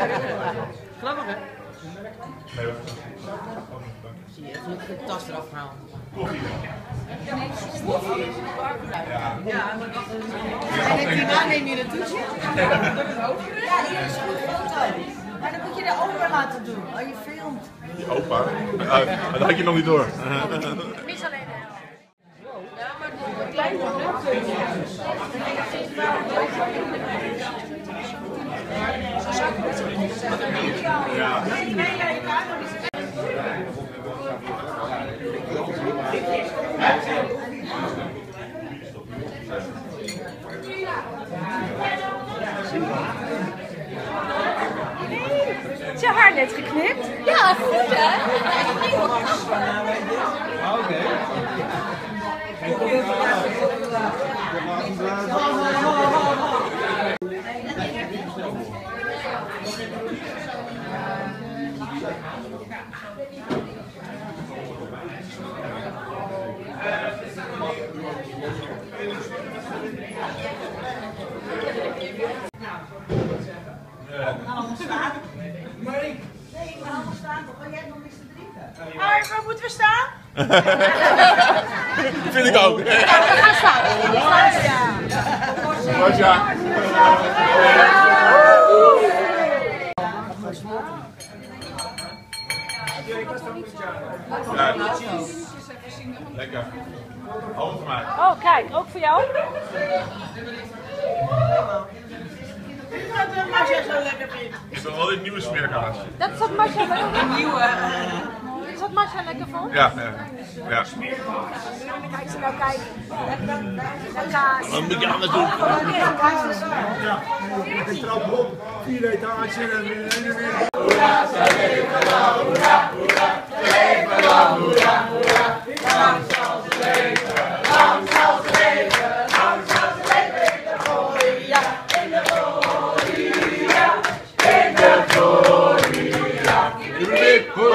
Grappig, hè? Nee, wat? Zie je, even de tas eraf halen. Koffie. Ja, en hierna neem je een toetje. Ja, hier is een foto. Maar dan moet je de opa laten doen. Oh, je filmt. Die opa? Dat had je nog niet door. Mis alleen de helft. Ja, maar een klein product. Ja. Is je haar net geknipt? Ja, goed hè? Oké. Allemaal staan. Nee, we gaan allemaal staan. Toch? Jij hebt nog niks te drinken. Maar waar moeten we staan? Vind ik ook. We gaan staan. Ja. Lekker. Hou voor mij. Oh, kijk, ook voor jou? Dat Marcia zo lekker vindt. Ik wil wel dit nieuwe smeerkaas. Dat is wat Marcia lekker vond. Een nieuwe. Dat is wat Marcia lekker vond. Ja. Kijk ze nou kijken. De kaas. Wat moet je anders doen? Ik trap op, 4 etages en weer. Hoera!